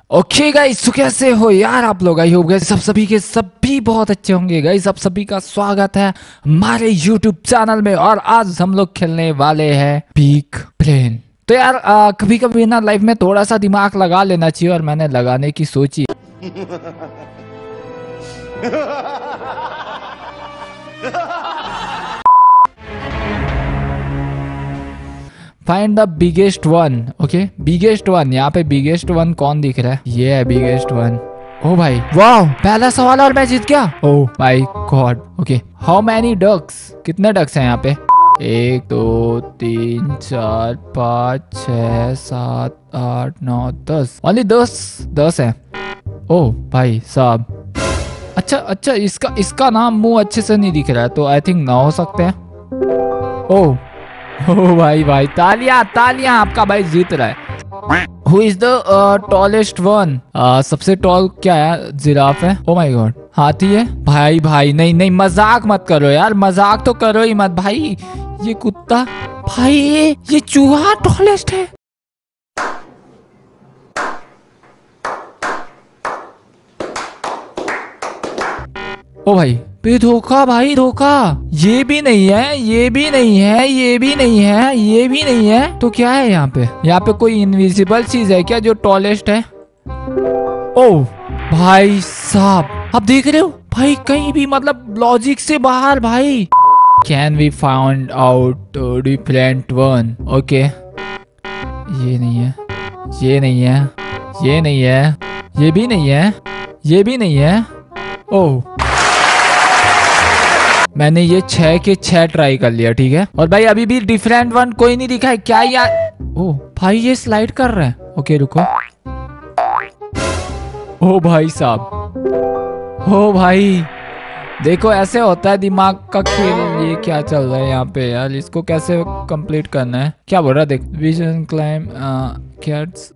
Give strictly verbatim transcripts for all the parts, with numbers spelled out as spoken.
Okay guys, तो कैसे हो यार आप लोग। आई होप गाइस सब सभी के सभी बहुत अच्छे होंगे। गाइस आप सभी का स्वागत है हमारे यूट्यूब चैनल में। और आज हम लोग खेलने वाले हैं बिग ब्रेन। तो यार आ, कभी कभी ना लाइफ में थोड़ा सा दिमाग लगा लेना चाहिए, और मैंने लगाने की सोची। Find the biggest one. Okay, biggest one. यहाँ पे बिगेस्ट वन कौन दिख रहा है? ये है बिगेस्ट वन। ओ भाई वाह, पहला सवाल और मैं जीत गया। Oh my god. Okay, how many ducks? कितने डक्स हैं यहाँ पे? एक दो तीन चार पाँच छः सात आठ नौ दस। ओनली दस दस है। ओ भाई साहब, अच्छा अच्छा, इसका इसका नाम मुंह अच्छे से नहीं दिख रहा है, तो आई थिंक नौ हो सकते हैं। ओ ओ भाई भाई, तालियां तालियां, आपका भाई जीत रहा है। Who is the tallest one? सबसे टॉल क्या है? जिराफ है। ओ माय गॉड, हाथी है। भाई भाई नहीं नहीं, मजाक मत करो यार, मजाक तो करो ही मत भाई। ये कुत्ता, भाई ये ये चूहा टॉलेस्ट है। ओ भाई पे धोखा, भाई धोखा। ये भी नहीं है, ये भी नहीं है, ये भी नहीं है, ये भी नहीं है, तो क्या है यहाँ पे? यहाँ पे कोई इनविजिबल चीज है क्या जो टॉलेस्ट है? ओ भाई साहब, आप देख रहे हो भाई, कहीं भी मतलब लॉजिक से बाहर भाई। Can we found out different one? Okay, ये नहीं है, ये नहीं है, ये नहीं है, ये भी नहीं है, ये भी नहीं है। ओह, मैंने ये छह के छह ट्राई कर लिया, ठीक है। और भाई अभी भी डिफरेंट वन कोई नहीं दिखा है क्या यार? ओ भाई ये स्लाइड कर रहा है। ओके रुको। ओ भाई साहब, ओ भाई देखो, ऐसे होता है दिमाग का खेल। ये क्या चल रहा है यहाँ पे यार? इसको कैसे कंप्लीट करना है? क्या बोल रहा है? देख, vision climb cats.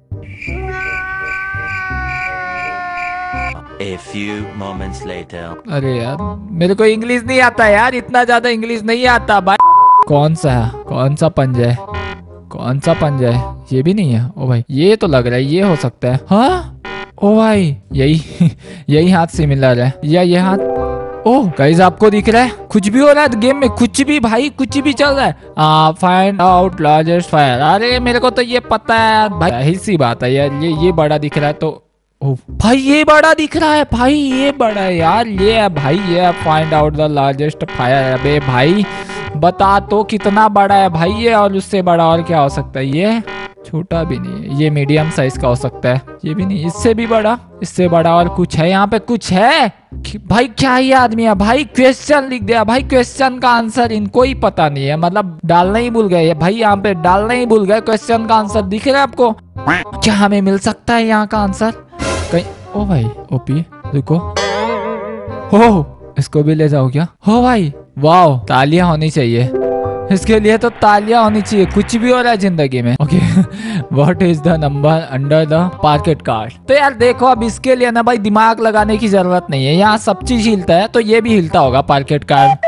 A few moments later. अरे यार मेरे को इंग्लिश नहीं आता यार, इतना ज्यादा इंग्लिश नहीं आता भाई। कौन सा है? कौन सा पंजा है? कौन सा पंजा है? ये भी नहीं है। ओ भाई ये तो लग रहा है ये हो सकता है। हाँ ओ भाई, यही यही हाथ सिमिलर है, या ये हाथ। ओह गाइस, आपको दिख रहा है कुछ भी हो रहा है गेम में? कुछ भी भाई, कुछ भी चल रहा है। Find out largest fire. अरे मेरे को तो ये पता है यार भाई, यही सी बात है यार। ये ये बड़ा दिख रहा है तो ओ भाई, ये बड़ा दिख रहा है भाई, ये बड़ा है यार। ये है भाई, ये है find out the largest fire. अबे भाई बता तो कितना बड़ा है भाई ये, और उससे बड़ा और क्या हो सकता है? ये छोटा भी नहीं है, ये मीडियम साइज का हो सकता है। ये भी नहीं, इससे भी बड़ा, इससे बड़ा और कुछ है यहाँ पे? कुछ है भाई? क्या ये आदमी है भाई? क्वेश्चन लिख दिया भाई, क्वेश्चन का आंसर इनको ही पता नहीं है, मतलब डालना ही भूल गए भाई। यहाँ पे डालना ही भूल गए क्वेश्चन का आंसर। दिख रहा है आपको? क्या हमें मिल सकता है यहाँ का आंसर कहीं? ओ भाई ओपी, रुको। हो, इसको भी ले जाओ क्या? हो भाई वाह, तालियां होनी चाहिए इसके लिए, तो तालियां होनी चाहिए। कुछ भी हो रहा है जिंदगी में। Okay, what is the number under the parked car? तो यार देखो, अब इसके लिए ना भाई दिमाग लगाने की जरूरत नहीं है, यहाँ सब चीज हिलता है, तो ये भी हिलता होगा पार्केट कार्ड।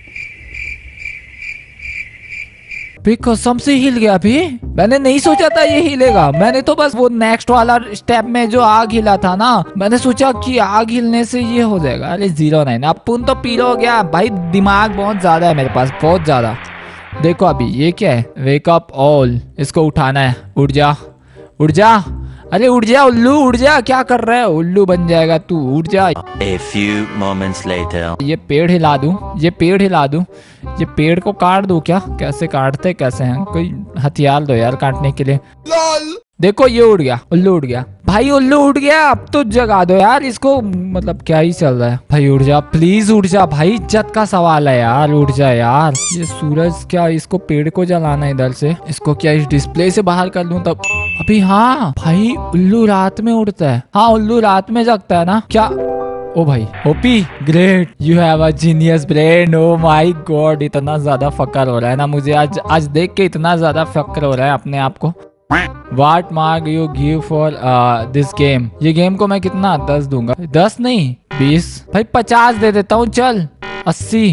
कसम से हिल गया भी, मैंने नहीं सोचा था ये हिलेगा। मैंने तो बस वो नेक्स्ट वाला स्टेप में जो आग हिला था ना, मैंने सोचा कि आग हिलने से ये हो जाएगा। अरे जीरो नाइन, अब पुन तो पीलो हो गया भाई। दिमाग बहुत ज्यादा है मेरे पास, बहुत ज्यादा। देखो अभी ये क्या है? वेक अप ऑल, इसको उठाना है। उठ जा, उठ जा, अरे उठ जा उल्लू, उठ जा। क्या कर रहा है? उल्लू बन जाएगा तू, उठ जा। A few moments later. ये पेड़ हिला दूं, ये पेड़ हिला दूं, ये पेड़ को काट दूं क्या? कैसे काटते कैसे हैं? कोई हथियार दो यार काटने के लिए। देखो ये उड़ गया, उल्लू उड़ गया भाई, उल्लू उड़ गया। अब तो जगा दो यार इसको, मतलब क्या ही चल रहा है भाई? उड़ जा प्लीज, उड़ जा भाई, इज्जत का सवाल है यार, उड़ जा यार। ये सूरज, क्या इसको पेड़ को जलाना है इधर से? इसको क्या इस डिस्प्ले से बाहर कर दूं तब? अभी हाँ भाई, उल्लू रात में उड़ता है। हाँ उल्लू रात में जगता है ना क्या? ओ भाई OP, great, you have a genius brain. Oh my god, इतना ज्यादा फक्र हो रहा है ना मुझे आज, आज देख के इतना ज्यादा फक्र हो रहा है अपने आप को। What mark you give for this game? ये गेम को मैं कितना? दस दूंगा। दस नहीं बीस भाई, पचास दे देता हूँ। चल अस्सी,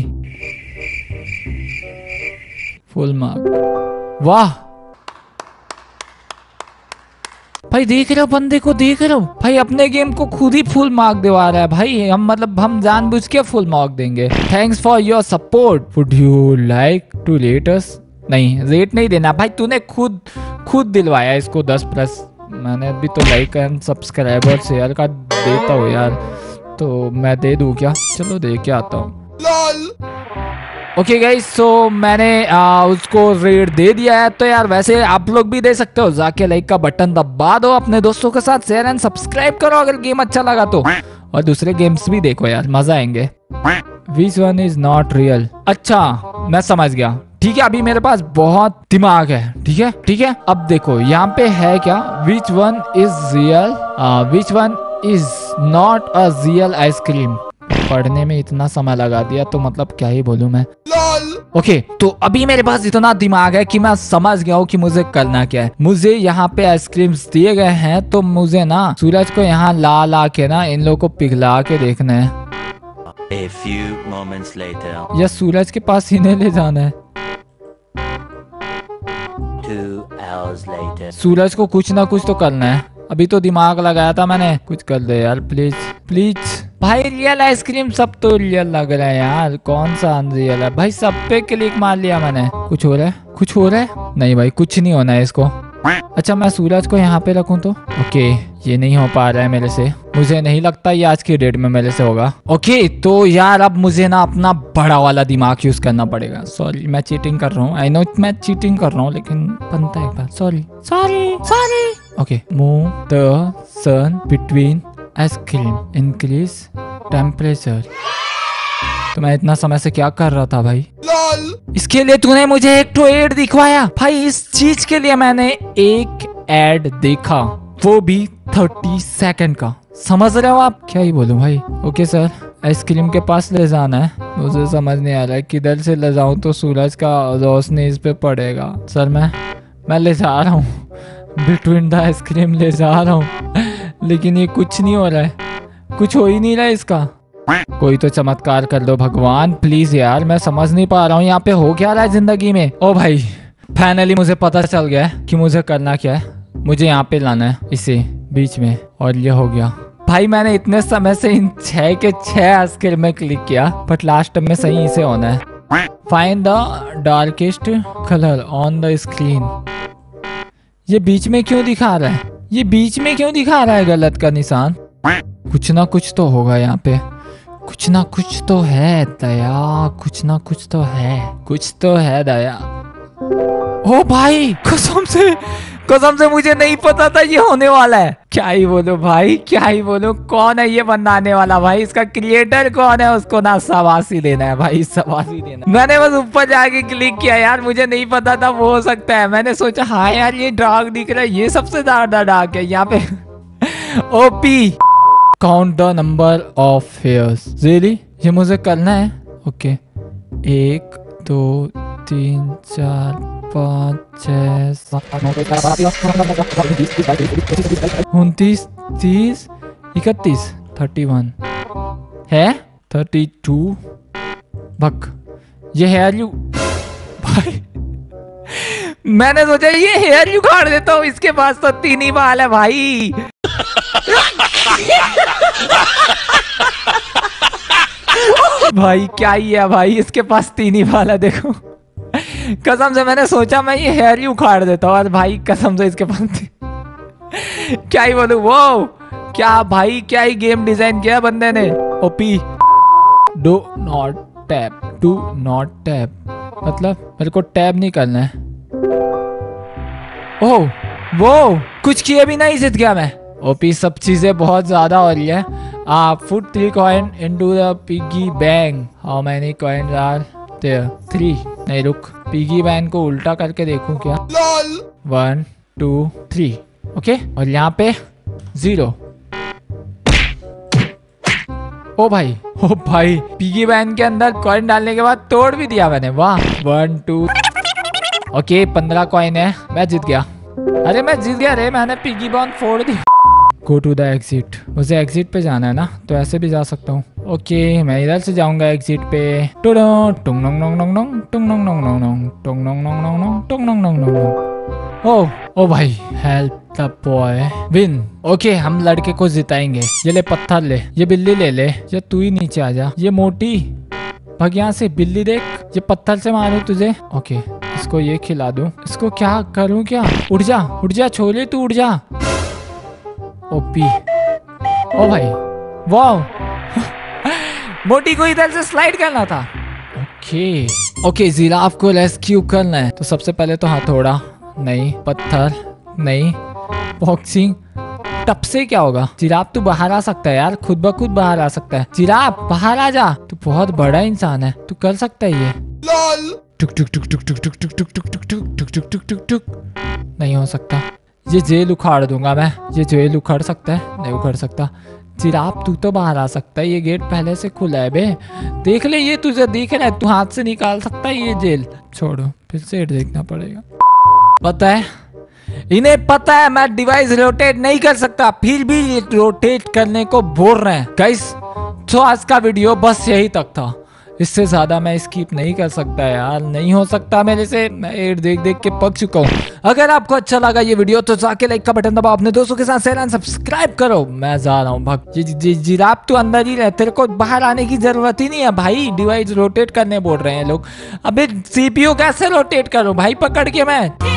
फुल मार्क। वाह भाई देख रहे हो बंदे को, देख रहे हो भाई अपने गेम को खुद ही फुल मार्क दिवा रहा है भाई। हम मतलब हम जानबूझ के फुल मार्क देंगे। Thanks for your support, would you like to rate us? नहीं, रेट नहीं देना भाई, तूने खुद खुद दिलवाया इसको दस प्लस। मैंने अभी तो लाइक एंड सब्सक्राइबर शेयर का देता हूँ यार, तो मैं दे दूँ क्या? चलो दे के आता हूँ। ओके गाइस, सो मैंने आ, उसको रेट दे दिया है। तो यार वैसे आप लोग भी दे सकते हो, जाके लाइक का बटन दबा दो, अपने दोस्तों के साथ शेयर एंड सब्सक्राइब करो अगर गेम अच्छा लगा तो, और दूसरे गेम्स भी देखो यार, मजा आएंगे। Which one is not real? अच्छा मैं समझ गया, ठीक है। अभी मेरे पास बहुत दिमाग है, ठीक है ठीक है। अब देखो यहाँ पे है क्या, which one is real, which one is not a real ice cream. पढ़ने में इतना समय लगा दिया तो मतलब क्या ही बोलूं मैं। ओके okay, तो अभी मेरे पास इतना दिमाग है कि मैं समझ गया हूँ कि मुझे करना क्या है। मुझे यहाँ पे आइसक्रीम्स दिए गए हैं, तो मुझे ना सूरज को यहाँ ला ला के ना इन लोगों को पिघला के देखना है। A few moments later. या सूरज के पास इन्हें ले जाना है। Two hours later. सूरज को कुछ ना कुछ तो करना है। अभी तो दिमाग लगाया था मैंने, कुछ कर दे यार प्लीज प्लीज। भाई रियल आइसक्रीम सब तो रियल लग रहा है यार, कौन सा अनरियल है भाई? सब पे क्लिक मार लिया मैंने। कुछ हो रहा है, कुछ हो रहा है? नहीं भाई कुछ नहीं होना है इसको। अच्छा मैं सूरज को यहाँ पे रखूँ तो? ओके ये नहीं हो पा रहा है मेरे से, मुझे नहीं लगता ये आज की डेट में मेरे से होगा। ओके तो यार अब मुझे ना अपना बड़ा वाला दिमाग यूज करना पड़ेगा। सॉरी मैं चीटिंग कर रहा हूँ, आई नो मैं चीटिंग कर रहा हूँ, लेकिन बनता है एक बार। Sorry sorry sorry. Okay, move the sun between ice cream, increase temperature. तो मैं इतना समय से क्या कर रहा था भाई? इसके लिए तूने मुझे एक तो एड दिखवाया भाई, इस चीज के लिए मैंने एक एड देखा, वो भी थर्टी सेकंड का। समझ रहे हो आप? क्या ही बोलूं भाई। ओके सर, आइसक्रीम के पास ले जाना है, मुझे समझ नहीं आ रहा है किधर से ले जाऊं तो सूरज का रोशनी इस पे पड़ेगा। सर मैं मैं ले जा रहा हूँ, बिटवीन द आइसक्रीम ले जा रहा हूँ, लेकिन ये कुछ नहीं हो रहा है, कुछ हो ही नहीं रहा है इसका। कोई तो चमत्कार कर दो भगवान प्लीज यार, मैं समझ नहीं पा रहा हूँ यहाँ पे हो क्या रहा है जिंदगी में। ओ भाई फाइनली मुझे पता चल गया है कि मुझे करना क्या है। मुझे यहाँ पे लाना है इसे बीच में, और ये हो गया। भाई मैंने इतने समय से इन छह के छह आइसक्रीम में क्लिक किया, बट लास्ट में सही इसे होना है। Find the darkest colour on the screen. ये बीच में क्यों दिखा रहा है? ये बीच में क्यों दिखा रहा है गलत का निशान? कुछ ना कुछ तो होगा यहाँ पे, कुछ ना कुछ तो है दया, कुछ ना कुछ तो है, कुछ तो है दया। ओ भाई कसम से कसम से मुझे नहीं पता था ये होने वाला है। क्या ही बोलो भाई, क्या ही बोलो। कौन है ये बनाने वाला भाई? इसका क्रिएटर कौन है? उसको ना शाबाशी देना है भाई, शाबाशी देना। मैंने बस ऊपर जाके क्लिक किया यार, मुझे नहीं पता था वो हो सकता है। मैंने सोचा हाँ यार ये डार्क दिख रहा है, ये सबसे ज्यादा डार्क है यहाँ पे। OP count the number of hairs. Really ये मुझे करना है? ओके एक दो तीन चार पाँच छः सात उनतीस तीस इकतीस थर्टी वन है, थर्टी टू। भक ये हेयर यू भाई, मैंने सोचा ये हेयर यू काट देता हूँ, इसके पास तो तीन ही बाल है भाई। भाई क्या ही है भाई, इसके पास तीन ही बाल है देखो। कसम से मैंने सोचा मैं ये हेयर ही उखाड़ देता हूँ, और भाई कसम से इसके पास क्या ही बोलूं। वो क्या भाई, क्या ही गेम डिजाइन किया बंदे ने। OP do not tap, do not tap मतलब मेरे को टैप नहीं करना है। ओह वो कुछ किए भी नहीं जीत गया मैं। ओपी सब चीजें बहुत ज्यादा हो रही है। Ah put three coin into the piggy bank. How many coins are there? Three. नहीं रुक, पिगी बैंक को उल्टा करके देखूं क्या? One two three. ओके और यहाँ पे जीरो। ओ भाई ओ भाई, पिगी बैंक के अंदर कॉइन डालने के बाद तोड़ भी दिया मैंने, वाह। वन टू ओके पंद्रह कॉइन है, मैं जीत गया। अरे मैं जीत गया रे, मैंने पिगी बैंक फोड़ दी। Go to the exit. मुझे एग्जिट पे जाना है ना, तो ऐसे भी जा सकता हूँ। ओके मैं इधर से जाऊंगा एग्जिट पे। टुडो टुंग नोंग नोंग नोंग नोंग टुंग नोंग नोंग नोंग नोंग टुंग नोंग नोंग नोंग नोंग टुंग नोंग नोंग नोंग नोंग। ओ ओ भाई help. The boy win. Okay हम लड़के को जिताएंगे। ये ले पत्थर ले, ये बिल्ली ले ले, ये तू ही नीचे आ जा। ये मोटी भाग यहाँ से, बिल्ली देख, ये पत्थर से मारू तुझे। ओके इसको ये खिला दूं। इसको क्या करूं क्या? उड़ जा उड़ जा छोले, तू उड़ जा। ओपी ओ भाई वाह मोटी को इधर से स्लाइड करना था। ओके ओके जिराफ को रेस्क्यू करना है तो सबसे पहले तो हथौड़ा नहीं, पत्थर नहीं, बॉक्सिंग। टप से क्या होगा? जिराफ तू बाहर आ सकता है यार, खुद ब खुद बाहर आ सकता है। जिराफ बाहर आ जा, तू बहुत बड़ा इंसान है, तू कर सकता है ये। टुक टुक टुक टुक टुक टुक टुक टुक टुक टुक टुक टुक टुक टुक टुक टुक नहीं हो सकता। ये जेल उखाड़ दूंगा मैं। ये जेल उखाड़ सकता है? नहीं उखाड़ सकता। जिराफ तू तो बाहर आ सकता है, ये गेट पहले से खुला है बे। देख ले ये तुझे दिख रहा है, तू हाथ से निकाल सकता है ये जेल। छोड़ो फिर से देखना पड़ेगा। पता है इन्हें पता है मैं डिवाइस रोटेट नहीं कर सकता, फिर भी ये रोटेट करने को बोल रहे हैं। गाइस तो आज का वीडियो बस यही तक था, इससे ज्यादा मैं स्किप नहीं कर सकता यार, नहीं हो सकता मेरे से। मैं एड देख देख के पक चुका हूँ। अगर आपको अच्छा लगा ये वीडियो तो जाके लाइक का बटन दबाओ, अपने दोस्तों के साथ शेयर एंड सब्सक्राइब करो। मैं जा रहा हूँ भाग। जी जी जिराफ तो अंदर ही रहे, तेरे को बाहर आने की जरूरत ही नहीं है भाई। डिवाइस रोटेट करने बोल रहे हैं लोग। अबे सीपीयू कैसे रोटेट करूँ भाई पकड़ के मैं?